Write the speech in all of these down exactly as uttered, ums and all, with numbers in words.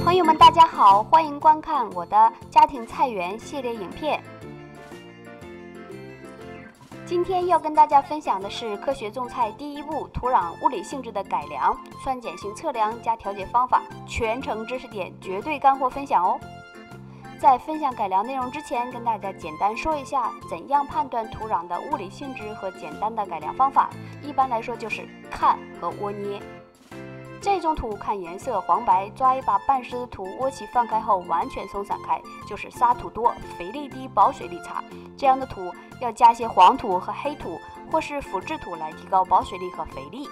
朋友们，大家好，欢迎观看我的家庭菜园系列影片。今天要跟大家分享的是科学种菜第一步土壤物理性质的改良、酸碱性测量加调节方法，全程知识点绝对干货分享哦。在分享改良内容之前，跟大家简单说一下怎样判断土壤的物理性质和简单的改良方法。一般来说就是看和窝捏。这种土看颜色黄白，抓一把半湿的土，窝起放开后完全松散开，就是沙土多、肥力低、保水力差。这样的土要加些黄土和黑土，或是腐质土来提高保水力和肥力。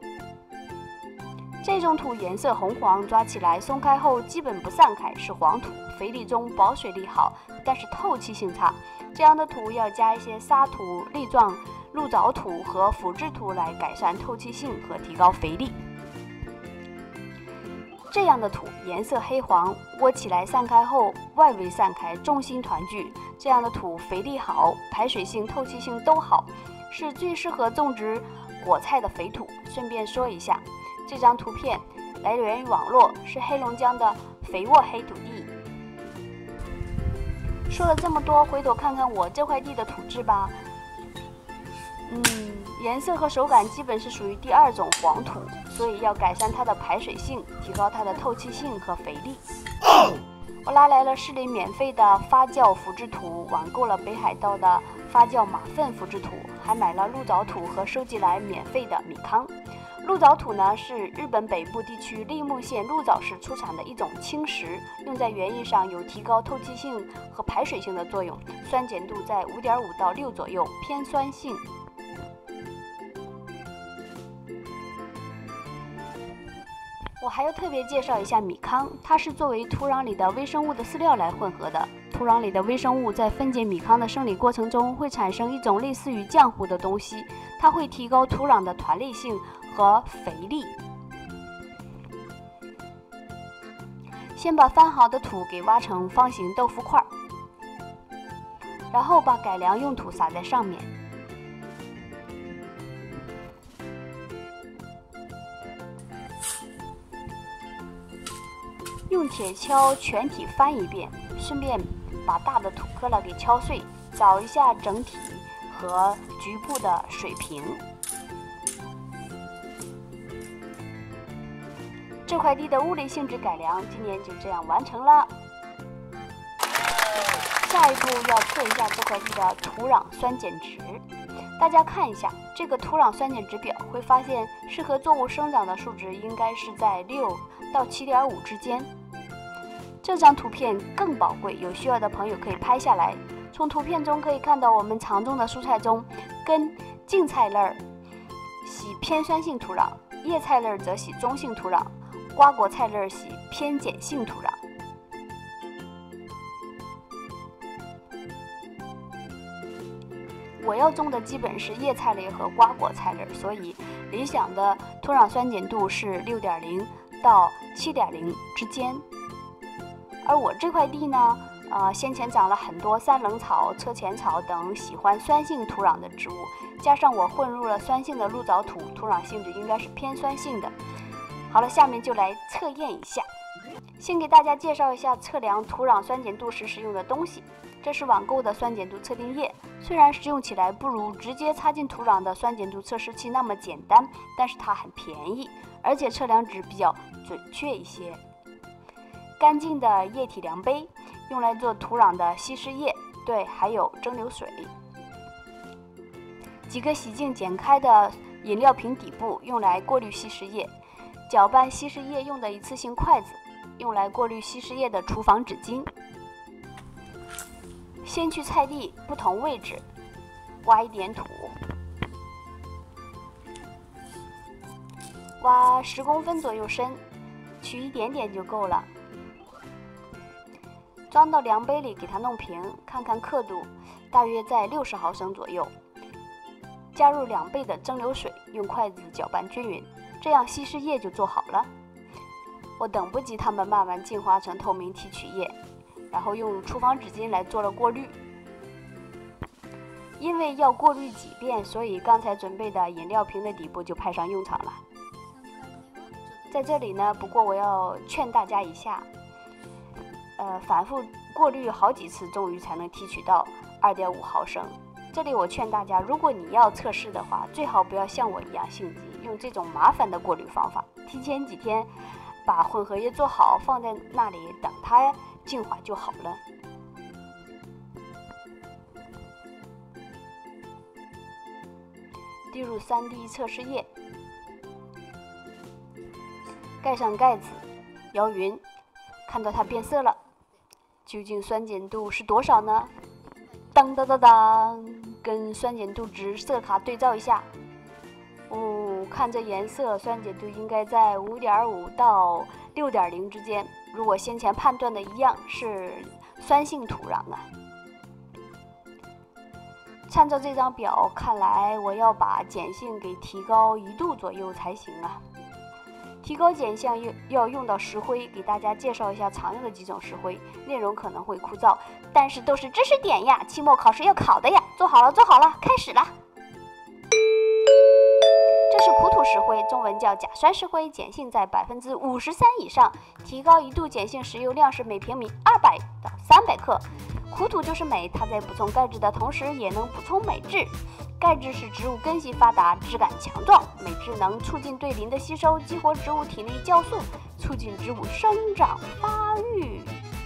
这种土颜色红黄，抓起来松开后基本不散开，是黄土，肥力中，保水力好，但是透气性差。这样的土要加一些沙土、粒状鹿藻土和腐质土来改善透气性和提高肥力。这样的土颜色黑黄，窝起来散开后外围散开，重心团聚。这样的土肥力好，排水性、透气性都好，是最适合种植果菜的肥土。顺便说一下，这张图片来源于网络，是黑龙江的肥沃黑土地。说了这么多，回头看看我这块地的土质吧。嗯，颜色和手感基本是属于第二种黄土，所以要改善它的排水性，提高它的透气性和肥力。我拉来了市里免费的发酵腐质土，网购了北海道的发酵马粪腐质土，还买了鹿藻土和收集来免费的米糠。鹿藻土呢是日本北部地区立木县鹿藻市出产的一种青石，用在园艺上有提高透气性和排水性的作用，酸碱度在 五点五到六左右，偏酸性。我还要特别介绍一下米糠，它是作为土壤里的微生物的饲料来混合的。土壤里的微生物在分解米糠的生理过程中，会产生一种类似于浆糊的东西，它会提高土壤的团粒性和肥力。先把翻好的土给挖成方形豆腐块，然后把改良用土撒在上面。用铁锹全体翻一遍，顺便把大的土疙瘩给敲碎，找一下整体和局部的水平。这块地的物理性质改良今年就这样完成了。下一步要测一下这块地的土壤酸碱值。大家看一下这个土壤酸碱值表，会发现适合作物生长的数值应该是在六到七点五之间。这张图片更宝贵，有需要的朋友可以拍下来。从图片中可以看到，我们常种的蔬菜中，根茎菜类喜偏酸性土壤，叶菜类则喜中性土壤，瓜果菜类喜偏碱性土壤。我要种的基本是叶菜类和瓜果菜类，所以理想的土壤酸碱度是 六点零到七点零之间。而我这块地呢，呃，先前长了很多三棱草、车前草等喜欢酸性土壤的植物，加上我混入了酸性的鹿藻土，土壤性质应该是偏酸性的。好了，下面就来测验一下。先给大家介绍一下测量土壤酸碱度时使用的东西。这是网购的酸碱度测定液，虽然使用起来不如直接插进土壤的酸碱度测试器那么简单，但是它很便宜，而且测量值比较准确一些。干净的液体量杯，用来做土壤的稀释液，对，还有蒸馏水。几个洗净剪开的饮料瓶底部，用来过滤稀释液。搅拌稀释液用的一次性筷子，用来过滤稀释液的厨房纸巾。先去菜地不同位置挖一点土，挖十公分左右深，取一点点就够了。装到量杯里，给它弄平，看看刻度，大约在六十毫升左右。加入两倍的蒸馏水，用筷子搅拌均匀，这样稀释液就做好了。我等不及它们慢慢净化成透明提取液，然后用厨房纸巾来做了过滤。因为要过滤几遍，所以刚才准备的饮料瓶的底部就派上用场了。 在这里呢，不过我要劝大家一下，呃，反复过滤好几次，终于才能提取到 二点五毫升。这里我劝大家，如果你要测试的话，最好不要像我一样性急，用这种麻烦的过滤方法。提前几天把混合液做好，放在那里等它净化就好了。滴入 三 滴 测试液，盖上盖子，摇匀，看到它变色了，究竟酸碱度是多少呢？当当当当，跟酸碱度值色卡对照一下。哦，看这颜色，酸碱度应该在 五点五 到 六点零 之间。如果先前判断的一样，是酸性土壤啊。参照这张表，看来我要把碱性给提高一度左右才行啊。提高碱性要要用到石灰，给大家介绍一下常用的几种石灰，内容可能会枯燥，但是都是知识点呀，期末考试要考的呀。做好了，做好了，开始了。这是苦土石灰，中文叫甲酸石灰，碱性在百分之五十三以上，提高一度碱性使用量是每平米二百到三百克。苦土就是镁，它在补充钙质的同时，也能补充镁质。钙质使植物根系发达，枝干强壮；镁质能促进对磷的吸收，激活植物体内酵素，促进植物生长发育。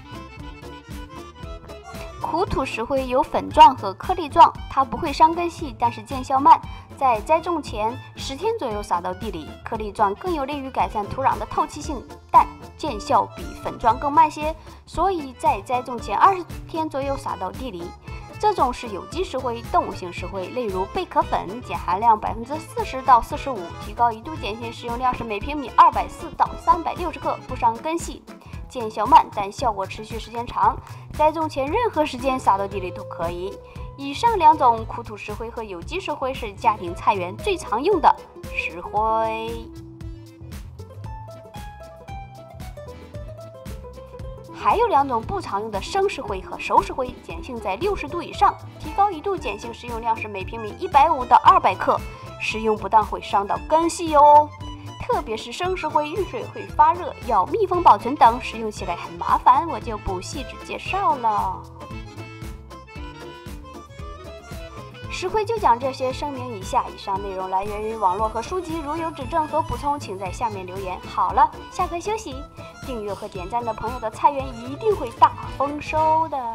苦土石灰有粉状和颗粒状，它不会伤根系，但是见效慢。在栽种前十天左右撒到地里，颗粒状更有利于改善土壤的透气性，但见效比粉状更慢些，所以在栽种前二十天左右撒到地里。这种是有机石灰、动物性石灰，例如贝壳粉，碱含量百分之四十到四十五，提高一度碱性使用量是每平米二百四到三百六十克，不伤根系，见效慢，但效果持续时间长。栽种前任何时间撒到地里都可以。以上两种苦土石灰和有机石灰是家庭菜园最常用的石灰。还有两种不常用的生石灰和熟石灰，碱性在六十度以上，提高一度碱性使用量是每平米一百五到二百克，使用不当会伤到根系哦。特别是生石灰遇水会发热，要密封保存等，使用起来很麻烦，我就不细致介绍了。石灰就讲这些，声明一下，以上内容来源于网络和书籍，如有指正和补充，请在下面留言。好了，下课休息。订阅和点赞的朋友的菜园一定会大丰收的。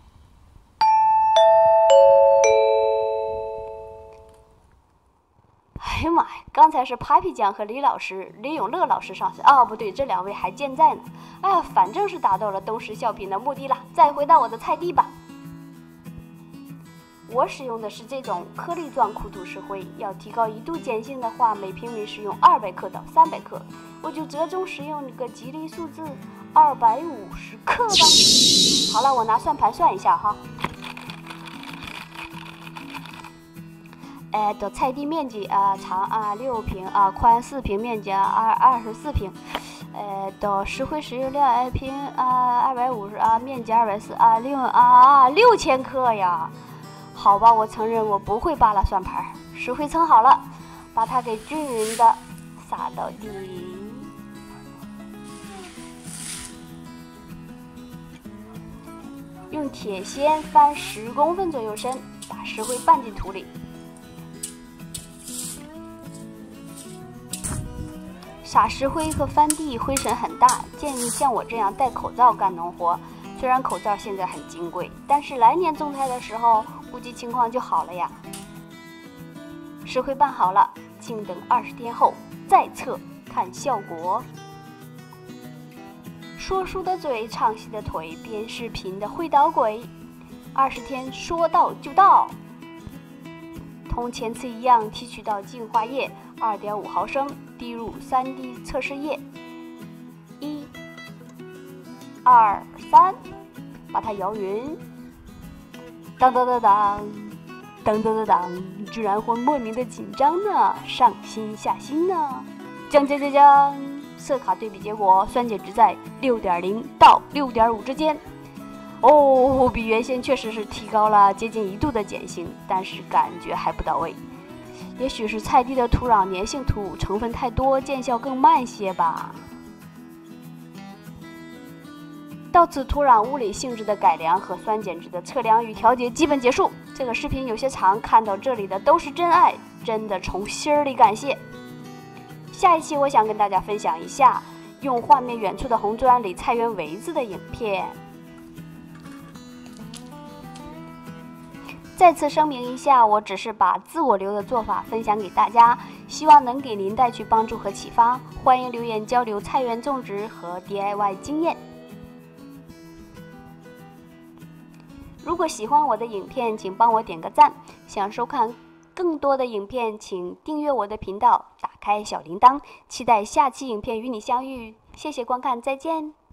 哎呀妈呀！刚才是 Papi 酱和李老师、李永乐老师上身，哦不对，这两位还健在呢。哎呀，反正是达到了东施效颦的目的了。再回到我的菜地吧。我使用的是这种颗粒状苦土石灰，要提高一度碱性的话，每平米使用二百克到三百克，我就折中使用个吉利数字二百五十克吧。好了，我拿算盘算一下哈。哎，的菜地面积啊、呃，长啊六平啊，宽四平，面积啊二二十四平。呃，的石灰使用量哎平啊二百五十啊，面积二百四啊，六啊六千克呀。好吧，我承认我不会扒拉算盘。石灰称好了，把它给均匀的撒到地里。用铁锨翻十公分左右深，把石灰拌进土里。撒石灰和翻地灰尘很大，建议像我这样戴口罩干农活。虽然口罩现在很金贵，但是来年种菜的时候估计情况就好了呀。石灰拌好了，静等二十天后再测看效果。说书的嘴，唱戏的腿，编视频的会捣鬼。二十天说到就到。同前次一样，提取到净化液 二点五毫升，滴入三滴测试液。一、二、三，把它摇匀。当当当当，当当当当，居然会莫名的紧张呢，上心下心呢。将将将将，色卡对比结果，酸碱值在 六点零 到 六点五 之间。哦，比原先确实是提高了接近一度的碱性，但是感觉还不到位。 也许是菜地的土壤粘性土成分太多，见效更慢些吧。到此，土壤物理性质的改良和酸碱值的测量与调节基本结束。这个视频有些长，看到这里的都是真爱，真的从心里感谢。下一期我想跟大家分享一下用幻灭远处的红砖理菜园围子的影片。再次声明一下，我只是把自我流的做法分享给大家，希望能给您带去帮助和启发。欢迎留言交流菜园种植和 D I Y 经验。如果喜欢我的影片，请帮我点个赞。想收看更多的影片，请订阅我的频道，打开小铃铛，期待下期影片与你相遇。谢谢观看，再见。